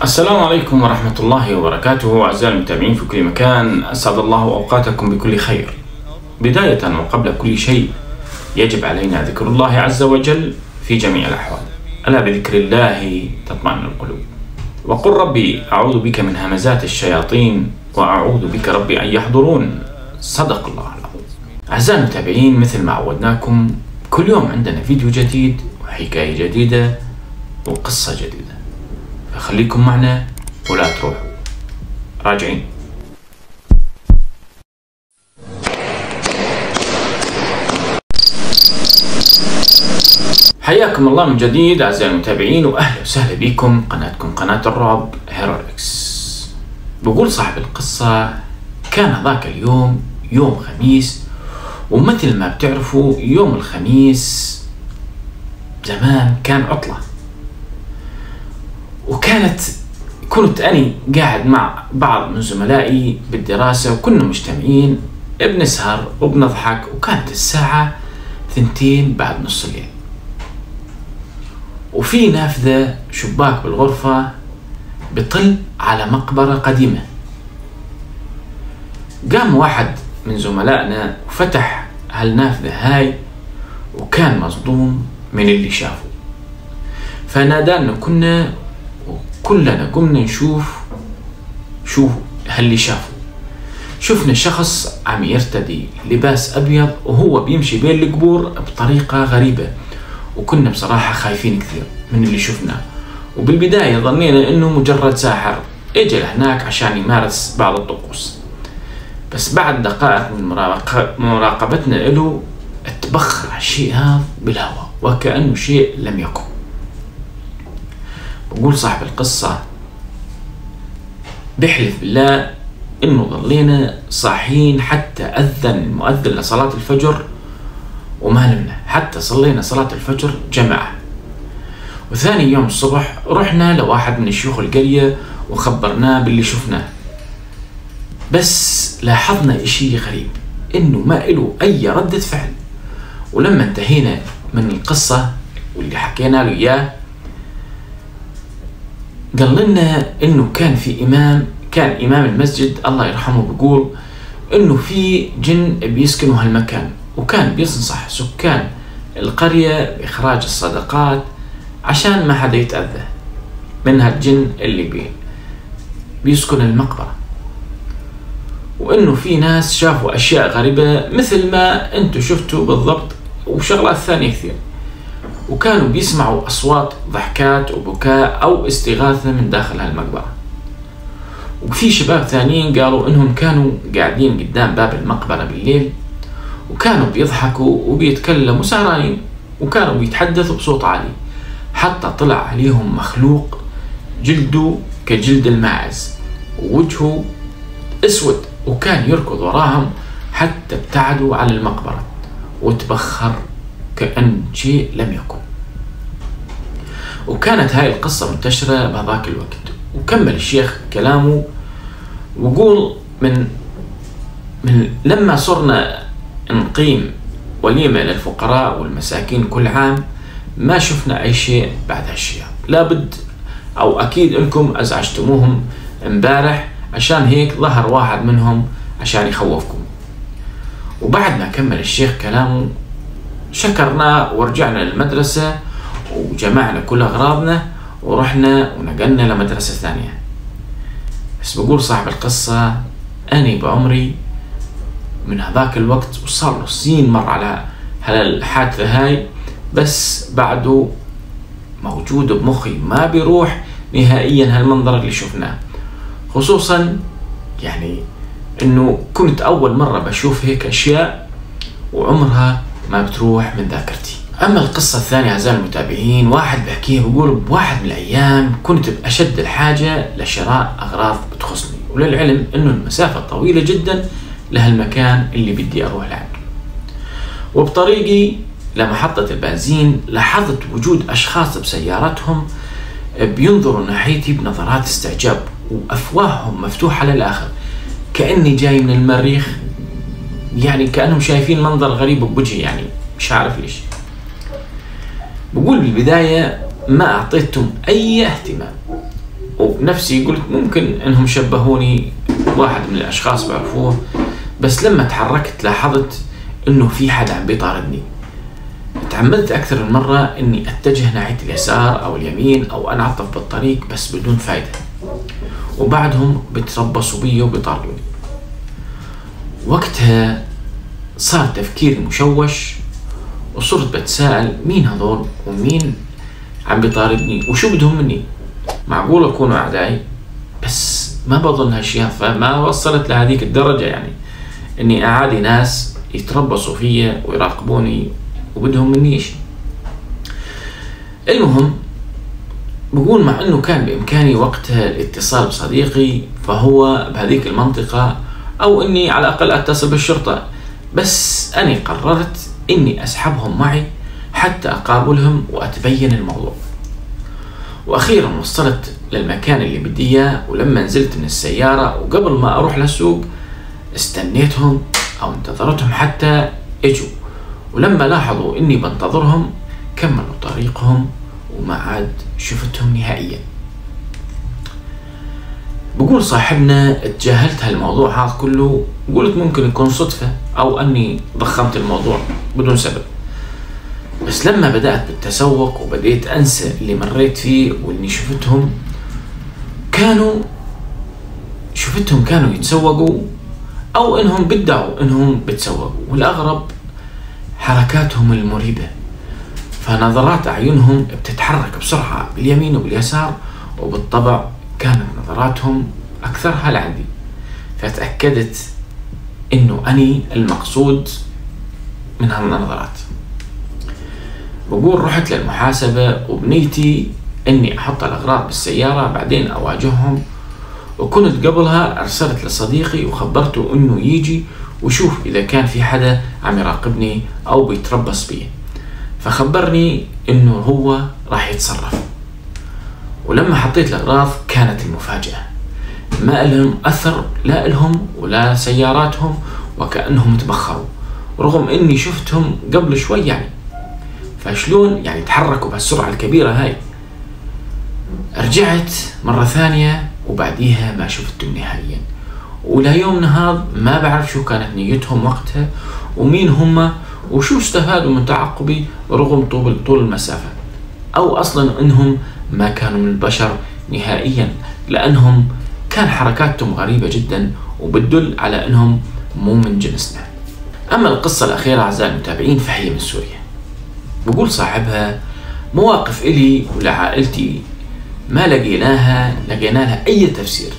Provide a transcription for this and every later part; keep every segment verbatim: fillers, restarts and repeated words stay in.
السلام عليكم ورحمة الله وبركاته. أعزائي المتابعين في كل مكان، أسعد الله أوقاتكم بكل خير. بداية وقبل كل شيء يجب علينا ذكر الله عز وجل في جميع الأحوال، ألا بذكر الله تطمئن القلوب. وقل ربي أعوذ بك من همزات الشياطين وأعوذ بك ربي أن يحضرون. صدق الله العظيم. أعزائي المتابعين، مثل ما عودناكم كل يوم عندنا فيديو جديد وحكاية جديدة وقصة جديدة، فخليكم معنا ولا تروحوا. راجعين. حياكم الله من جديد أعزائي المتابعين، وأهلا وسهلا بكم قناتكم قناة الرعب هيروريكس. بقول صاحب القصة: كان ذاك اليوم يوم خميس، ومثل ما بتعرفوا يوم الخميس زمان كان عطلة، وكانت كنت أني قاعد مع بعض من زملائي بالدراسة، وكنا مجتمعين بنسهر وبنضحك، وكانت الساعة ثنتين بعد نص الليل، وفي نافذة شباك بالغرفة بطل على مقبرة قديمة. قام واحد من زملائنا وفتح هالنافذة هاي، وكان مصدوم من اللي شافه، فنادانا كنا وكلنا قمنا نشوف شو هاللي شافه. شفنا شخص عم يرتدي لباس أبيض وهو بيمشي بين القبور بطريقة غريبة، وكنا بصراحة خايفين كثير من اللي شفناه. وبالبداية ظنينا إنه مجرد ساحر إجا لهناك عشان يمارس بعض الطقوس، بس بعد دقائق من مراقبتنا له اتبخر الشيء هذا بالهواء وكأنه شيء لم يكن. بقول صاحب القصة بحلف بالله إنه ظلينا صاحيين حتى أذن المؤذن لصلاة الفجر وما نمنا، حتى صلينا صلاة الفجر جماعة. وثاني يوم الصبح رحنا لواحد من شيوخ القرية وخبرناه باللي شفناه، بس لاحظنا إشي غريب، إنه ما إله أي ردة فعل. ولما انتهينا من القصة واللي حكينا له إياه، قال لنا إنه كان في إمام كان إمام المسجد الله يرحمه بيقول إنه في جن بيسكنوا هالمكان، وكان بينصح سكان القرية بإخراج الصدقات عشان ما حدا يتأذى من هالجن اللي بي بيسكن المقبرة، وإنه في ناس شافوا أشياء غريبة مثل ما أنتوا شفتوا بالضبط، وشغلات ثانية كثير، وكانوا بيسمعوا أصوات ضحكات وبكاء أو استغاثة من داخل هالمقبرة. وفي شباب ثانيين قالوا إنهم كانوا قاعدين قدام باب المقبرة بالليل، وكانوا بيضحكوا وبيتكلموا سهرانين، وكانوا بيتحدثوا بصوت عالي، حتى طلع عليهم مخلوق جلده كجلد الماعز ووجهه اسود، وكان يركض وراهم حتى ابتعدوا عن المقبرة وتبخر كأن شيء لم يكن. وكانت هاي القصة منتشرة بهذاك الوقت. وكمل الشيخ كلامه وقول من من لما صرنا نقيم وليمة للفقراء والمساكين كل عام، ما شفنا أي شيء بعد هالشيء. لابد أو أكيد إنكم أزعجتموهم امبارح، عشان هيك ظهر واحد منهم عشان يخوفكم. وبعد ما كمل الشيخ كلامه شكرنا ورجعنا للمدرسة وجمعنا كل أغراضنا ورحنا ونقلنا لمدرسة ثانية. بس بقول صاحب القصة أني بعمري من هذاك الوقت وصار له سنين مر على هالحادثة هاي، بس بعده موجود بمخي، ما بيروح نهائيا هالمنظر اللي شفناه، خصوصا يعني انه كنت اول مرة بشوف هيك اشياء وعمرها ما بتروح من ذاكرتي. اما القصة الثانية اعزائي المتابعين، واحد بحكيها بيقول: بواحد من الايام كنت باشد الحاجة لشراء اغراض بتخصني، وللعلم انه المسافة طويلة جدا لهالمكان اللي بدي اروح لعنده. وبطريقي لمحطة البنزين لاحظت وجود اشخاص بسيارتهم بينظروا ناحيتي بنظرات استعجاب، وافواههم مفتوحة للاخر كأني جاي من المريخ، يعني كأنهم شايفين منظر غريب بوجهي، يعني مش عارف ليش. بقول بالبداية ما أعطيتهم أي اهتمام، ونفسي قلت ممكن انهم شبهوني واحد من الاشخاص بعرفوه، بس لما تحركت لاحظت انه في حدا عم بيطاردني. تعمدت اكثر من مرة اني اتجه ناحية اليسار او اليمين او انعطف بالطريق بس بدون فايدة، وبعدهم بتربصوا بي وبيطاردوني. وقتها صار تفكيري مشوش، وصرت بتساءل مين هذول ومين عم بيطاردني وشو بدهم مني؟ معقول يكونوا اعدائي؟ بس ما بظن هالشيء، فما وصلت لهذيك الدرجة يعني اني اعادي ناس يتربصوا فيا ويراقبوني وبدهم مني شيء. المهم بقول مع انه كان بامكاني وقتها الاتصال بصديقي فهو بهذيك المنطقة او اني على الاقل اتصل بالشرطة، بس انا قررت اني اسحبهم معي حتى اقابلهم واتبين الموضوع. واخيرا وصلت للمكان اللي بدي اياه، ولما نزلت من السيارة وقبل ما اروح للسوق استنيتهم او انتظرتهم حتى اجوا، ولما لاحظوا اني بنتظرهم كملوا طريقهم وما عاد شفتهم نهائيا. بقول صاحبنا تجاهلت هالموضوع هذا كله وقلت ممكن يكون صدفة او اني ضخمت الموضوع بدون سبب، بس لما بدأت بالتسوق وبديت انسى اللي مريت فيه واني شفتهم كانوا شفتهم كانوا يتسوقوا او انهم بدعوا انهم بتسوقوا، والاغرب حركاتهم المريبة، فنظرات اعينهم بتتحرك بسرعة باليمين وباليسار، وبالطبع كانت نظراتهم اكثرها لعندي، فتأكدت انه اني المقصود من هالنظرات. بقول رحت للمحاسبة وبنيتي اني احط الاغراض بالسيارة بعدين اواجههم، وكنت قبلها ارسلت لصديقي وخبرته انه يجي وشوف اذا كان في حدا عم يراقبني او بيتربص بي، فخبرني انه هو راح يتصرف. ولما حطيت الاغراض كانت المفاجأة، ما لهم اثر لا لهم ولا سياراتهم، وكأنهم تبخروا رغم اني شفتهم قبل شوي يعني، فشلون يعني تحركوا بهالسرعة الكبيرة هاي؟ رجعت مرة ثانية وبعديها ما شفتهم نهائيا، ولا يومنا هذا ما بعرف شو كانت نيتهم وقتها ومين هم وشو استفادوا من تعقبي رغم طول طول المسافة، او اصلا انهم ما كانوا من البشر نهائيا، لانهم كان حركاتهم غريبة جدا وبتدل على انهم مو من جنسنا. اما القصة الاخيرة اعزائي المتابعين فهي من سوريا. بقول صاحبها مواقف الي ولعائلتي ما لقيناها لقينا لها اي تفسير.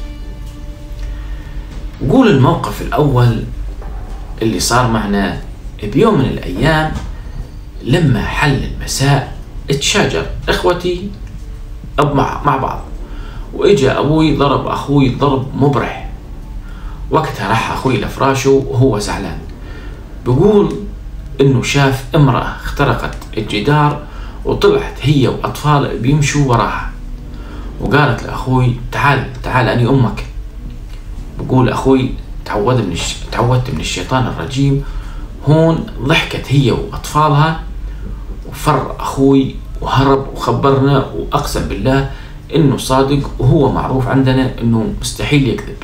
بقول الموقف الاول اللي صار معنا بيوم من الايام لما حل المساء اتشاجر اخوتي مع بعض، واجا ابوي ضرب اخوي ضرب مبرح. وقتها راح اخوي لفراشه وهو زعلان. بقول انه شاف امرأة اخترقت الجدار وطلعت هي واطفال بيمشوا وراها، وقالت لاخوي تعال تعال اني امك. بقول اخوي تعود من الش... تعودت من الشيطان الرجيم. هون ضحكت هي واطفالها وفر اخوي وهرب وخبرنا، واقسم بالله انه صادق وهو معروف عندنا انه مستحيل يكذب.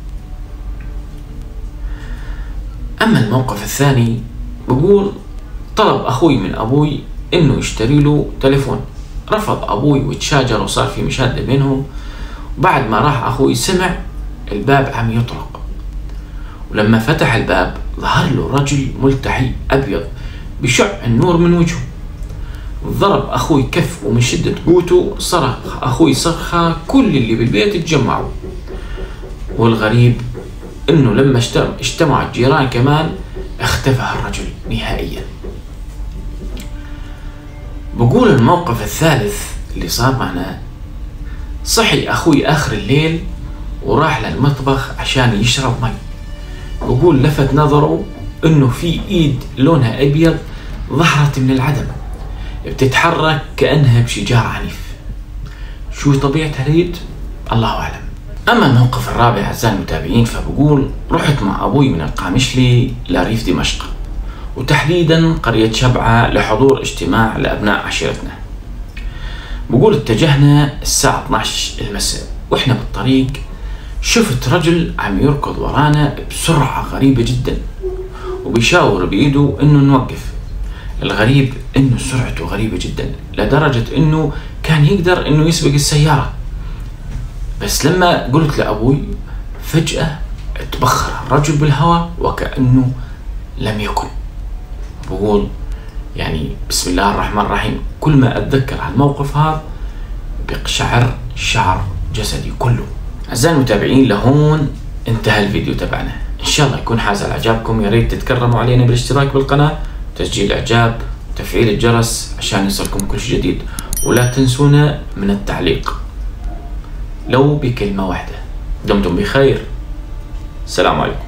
اما الموقف الثاني بقول طلب اخوي من ابوي انه يشتري له تليفون، رفض ابوي وتشاجر وصار في مشادة بينهم. بعد ما راح اخوي سمع الباب عم يطرق، ولما فتح الباب ظهر له رجل ملتحي ابيض بشع النور من وجهه. ضرب اخوي كف ومن شدة قوته صرخ اخوي صرخة كل اللي بالبيت اتجمعوا. والغريب انه لما اجتمع الجيران كمان اختفى الرجل نهائيا. بقول الموقف الثالث اللي صار معنا صحي اخوي اخر الليل وراح للمطبخ عشان يشرب مي. بقول لفت نظره انه في ايد لونها ابيض ظهرت من العدم بتتحرك كأنها بشجاع عنيف. شو طبيعة هاليد؟ الله اعلم. اما الموقف الرابع اعزائي المتابعين فبقول رحت مع ابوي من القامشلي لريف دمشق، وتحديدا قرية شبعة لحضور اجتماع لابناء عشيرتنا. بقول اتجهنا الساعة اثنعش المساء واحنا بالطريق شفت رجل عم يركض ورانا بسرعة غريبة جدا، وبيشاور بإيده إنه نوقف. الغريب إنه سرعته غريبة جدا لدرجة إنه كان يقدر إنه يسبق السيارة. بس لما قلت لأبوي فجأة تبخر الرجل بالهواء وكأنه لم يكن. بقول يعني بسم الله الرحمن الرحيم، كل ما أتذكر هالموقف هذا بيقشعر شعر جسدي كله. أعزائي المتابعين، لهون انتهى الفيديو تبعنا. إن شاء الله يكون حاز على إعجابكم. يا ريت تتكرموا علينا بالاشتراك بالقناة، تسجيل إعجاب، وتفعيل الجرس عشان يصلكم كل شيء جديد. ولا تنسونا من التعليق لو بكلمة واحدة. دمتم بخير. السلام عليكم.